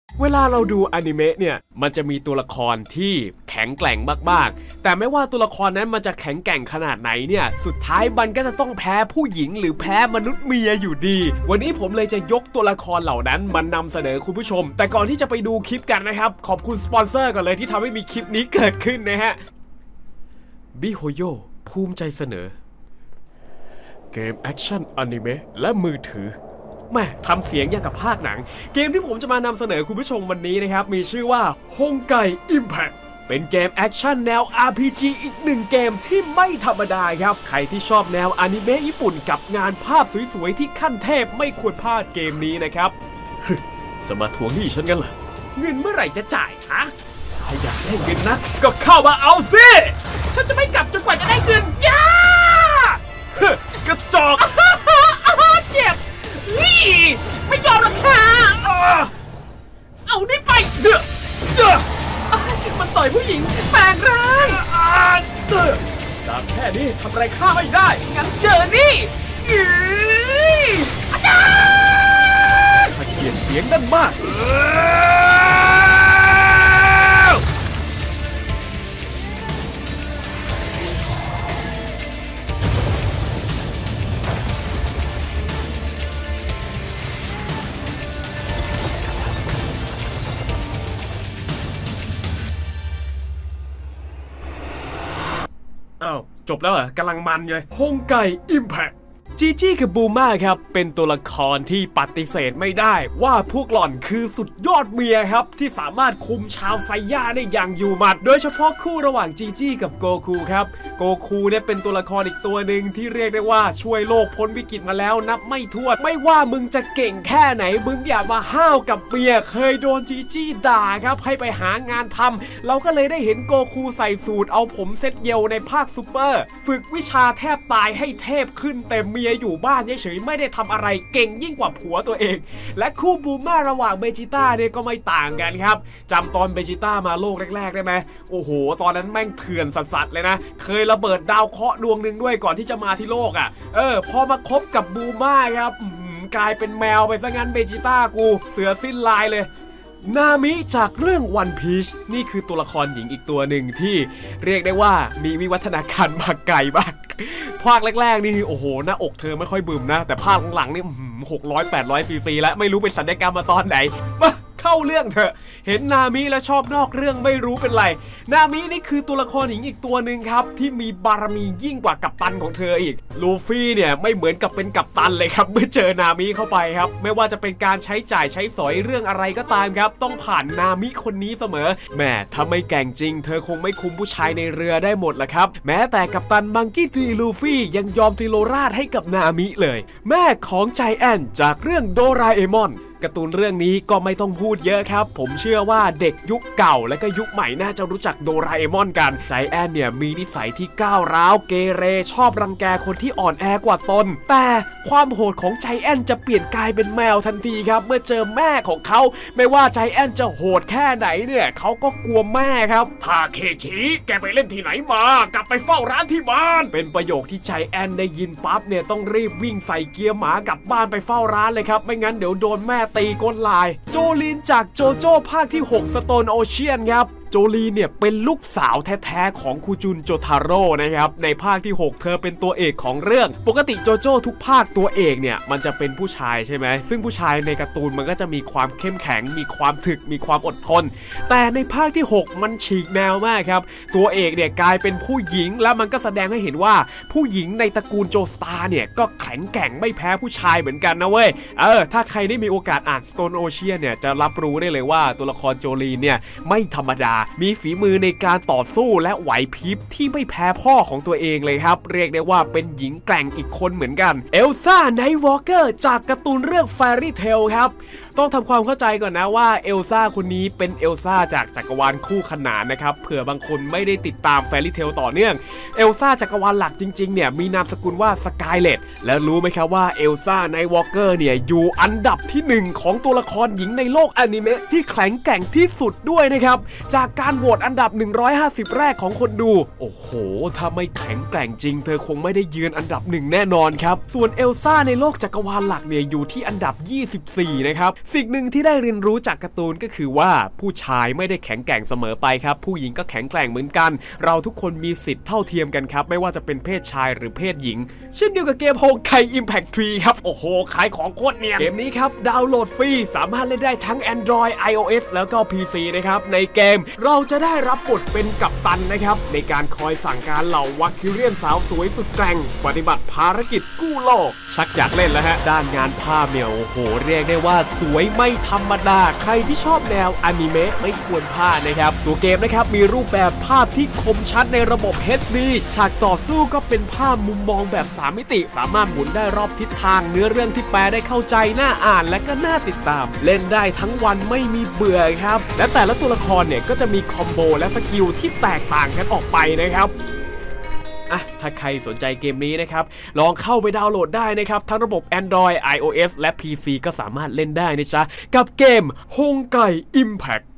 เวลาเราดูอนิเมะเนี่ยมันจะมีตัวละครที่แข็งแกร่งมากๆแต่ไม่ว่าตัวละครนั้นมันจะแข็งแกร่งขนาดไหนเนี่ยสุดท้ายมันก็จะต้องแพ้ผู้หญิงหรือแพ้มนุษย์เมียอยู่ดีวันนี้ผมเลยจะยกตัวละครเหล่านั้นมานำเสนอคุณผู้ชมแต่ก่อนที่จะไปดูคลิปกันนะครับขอบคุณสปอนเซอร์ก่อนเลยที่ทำให้มีคลิปนี้เกิดขึ้นนะฮะบิโฮโยภูมิใจเสนอเกมแอคชั่นอนิเมะและมือถือแม่ทำเสียงอย่างกับภาคหนังเกมที่ผมจะมานำเสนอคุณผู้ชมวันนี้นะครับมีชื่อว่าฮงไกอิมแพคเป็นเกมแอคชั่นแนว RPG อีกหนึ่งเกมที่ไม่ธรรมดาครับใครที่ชอบแนวอนิเมะญี่ปุ่นกับงานภาพสวยๆที่ขั้นเทพไม่ควรพลาดเกมนี้นะครับจะมาทวงหนี้ฉันกันเหรอเงินเมื่อไหร่จะจ่ายฮะถ้าอยากได้เงินนะก็เข้ามาเอาสิฉันจะไม่กลับจนกว่าจะได้เงินย่ากระจอกเจ็บนี่ไม่ยอมหรอกค่ะเอานี่ไปมันต่อยผู้หญิงแปลงร่างตามแค่นี้ทำอะไรข้าไม่ได้งั้นเจอนี่อาจารย์ถ้าเกลียดเสียงนั่นมากอ้าวจบแล้วเหรอกำลังมันเลยฮงไกอิมแพคจีจี้กับบูม่าครับเป็นตัวละครที่ปฏิเสธไม่ได้ว่าพวกหล่อนคือสุดยอดเมียครับที่สามารถคุมชาวไซย่าได้อย่างอยู่หมัดโดยเฉพาะคู่ระหว่างจีจี้กับโกคูครับโกคูเนี่ยเป็นตัวละครอีกตัวหนึ่งที่เรียกได้ว่าช่วยโลกพ้นวิกฤตมาแล้วนับไม่ถ้วนไม่ว่ามึงจะเก่งแค่ไหนมึงอย่ามาห้าวกับเมียเคยโดนจีจี้ด่าครับให้ไปหางานทำเราก็เลยได้เห็นโกคูใส่สูตรเอาผมเซตเยลในภาคซูเปอร์ฝึกวิชาแทบตายให้เทพขึ้นแต่เมียอยู่บ้านเฉยๆไม่ได้ทำอะไรเก่งยิ่งกว่าผัวตัวเองและคู่บูม่าระหว่างเบจิต้าเนี่ยก็ไม่ต่างกันครับจำตอนเบจิต้ามาโลกแรกๆได้ไหมโอ้โหตอนนั้นแม่งเถื่อนสัสๆเลยนะเคยระเบิดดาวเคราะห์ดวงหนึ่งด้วยก่อนที่จะมาที่โลกอ่ะพอมาคบกับบูม่าครับกลายเป็นแมวไปซะงั้นเบจิต้ากูเสือสิ้นลายเลยนามิจากเรื่อง One Piece นี่คือตัวละครหญิงอีกตัวหนึ่งที่เรียกได้ว่ามีวิวัฒนาการมาไกลมากภาคแรกๆนี่โอ้โหหน้าอกเธอไม่ค่อยบึมนะแต่ภาคหลังๆนี่600-800 ซีซีแล้วไม่รู้เป็นศัลยกรรมมาตอนไหนมาเข้าเรื่องเถอะเห็นนามิแล้วชอบนอกเรื่องไม่รู้เป็นไรนามินี่คือตัวละครหญิงอีกตัวหนึ่งครับที่มีบารมียิ่งกว่ากัปตันของเธออีกลูฟี่เนี่ยไม่เหมือนกับเป็นกัปตันเลยครับเมื่อเจอนามิเข้าไปครับไม่ว่าจะเป็นการใช้จ่ายใช้สอยเรื่องอะไรก็ตามครับต้องผ่านนามิคนนี้เสมอแม่ถ้าไม่แก่งจริงเธอคงไม่คุมผู้ชายในเรือได้หมดละครับแม้แต่กัปตันมังกี้ดีลูฟี่ยังยอมทิโรราชให้กับนามิเลยแม่ของใจแอนจากเรื่องโดราเอมอนการ์ตูนเรื่องนี้ก็ไม่ต้องพูดเยอะครับผมเชื่อว่าเด็กยุคเก่าและก็ยุคใหม่น่าจะรู้จักโดราเอมอนกันใจแอนเนี่ยมีนิสัยที่ก้าวร้าวเกเรชอบรังแกคนที่อ่อนแอกว่าตนแต่ความโหดของใจแอนจะเปลี่ยนกลายเป็นแมวทันทีครับเมื่อเจอแม่ของเขาไม่ว่าใจแอนจะโหดแค่ไหนเนี่ยเขาก็กลัวแม่ครับถ้าเคชิแกไปเล่นที่ไหนมากลับไปเฝ้าร้านที่บ้านเป็นประโยคที่ใจแอนได้ยินปั๊บเนี่ยต้องรีบวิ่งใส่เกียร์หมากลับบ้านไปเฝ้าร้านเลยครับไม่งั้นเดี๋ยวโดนแม่ตีก้นลายโจลินจากโจโจ้ภาคที่6 Stone Ocean ครับโจลีเนี่ยเป็นลูกสาวแท้ๆของคูจุนโจทาโร่นะครับในภาคที่6เธอเป็นตัวเอกของเรื่องปกติโจโจ้ทุกภาคตัวเอกเนี่ยมันจะเป็นผู้ชายใช่ไหมซึ่งผู้ชายในการ์ตูนมันก็จะมีความเข้มแข็งมีความถึกมีความอดทนแต่ในภาคที่6มันฉีกแนวมากครับตัวเอกเนี่ยกลายเป็นผู้หญิงแล้วมันก็แสดงให้เห็นว่าผู้หญิงในตระกูลโจสตาร์เนี่ยก็แข็งแกร่งไม่แพ้ผู้ชายเหมือนกันนะเว้ยถ้าใครได้มีโอกาสอ่าน Stone Ocean เนี่ยจะรับรู้ได้เลยว่าตัวละครโจลีนเนี่ยไม่ธรรมดามีฝีมือในการต่อสู้และไหวพริบที่ไม่แพ้พ่อของตัวเองเลยครับเรียกได้ว่าเป็นหญิงแกร่งอีกคนเหมือนกันเอลซ่าไนท์วอล์กเกอร์จากการ์ตูนเรื่อง Fairy Tail ครับต้องทำความเข้าใจก่อนนะว่าเอลซ่าคนนี้เป็นเอลซ่าจากจักรวาลคู่ขนานนะครับเผื่อบางคนไม่ได้ติดตาม Fairy Tail ต่อเนื่องเอลซ่าจักรวาลหลักจริงๆเนี่ยมีนามสกุลว่าสกายเลตแล้วรู้ไหมครับว่าเอลซ่าไนท์วอล์กเกอร์เนี่ยอยู่อันดับที่1ของตัวละครหญิงในโลกอนิเมะที่แข็งแกร่งที่สุดด้วยนะครับจากการโหวตอันดับ150แรกของคนดูโอ้โหถ้าไม่แข็งแกร่งจริงเธอคงไม่ได้ยืนอันดับ1แน่นอนครับส่วนเอลซ่าในโลกจักรวาลหลักเนี่ยอยู่ที่อันดับ24นะครับสิ่งหนึ่งที่ได้เรียนรู้จากการ์ตูนก็คือว่าผู้ชายไม่ได้แข็งแกร่งเสมอไปครับผู้หญิงก็แข็งแกร่งเหมือนกันเราทุกคนมีสิทธิ์เท่าเทียมกันครับไม่ว่าจะเป็นเพศชายหรือเพศหญิงเช่นเดียวกับเกมโฮไค Impact 3 ครับโอ้โหขายของโคตรเนียนเกมนี้ครับดาวน์โหลดฟรีสามารถเล่นได้ทั้ง Android iOS แล้วก็ PC นะครับในเกมเราจะได้รับบทเป็นกัปตันนะครับในการคอยสั่งการเหล่าวาคิเรียนสาวสวยสุดแกร่งปฏิบัติภารกิจกู้โลกชักอยากเล่นแล้วฮะด้านงานภาพเนี่ยโอ้โหเรียกได้ว่าสวยไม่ธรรมดาใครที่ชอบแนวอนิเมะไม่ควรพลาดนะครับตัวเกมนะครับมีรูปแบบภาพที่คมชัดในระบบ HD ฉากต่อสู้ก็เป็นภาพมุมมองแบบ3มิติสามารถหมุนได้รอบทิศทางเนื้อเรื่องที่แปลได้เข้าใจน่าอ่านและก็น่าติดตามเล่นได้ทั้งวันไม่มีเบื่อครับและแต่ละตัวละครเนี่ยก็จะมีคอมโบและสกิลที่แตกต่างกันออกไปนะครับถ้าใครสนใจเกมนี้นะครับลองเข้าไปดาวน์โหลดได้นะครับทั้งระบบ Android iOS และ PC ก็สามารถเล่นได้นะจ๊ะกับเกมฮงไก่ Impact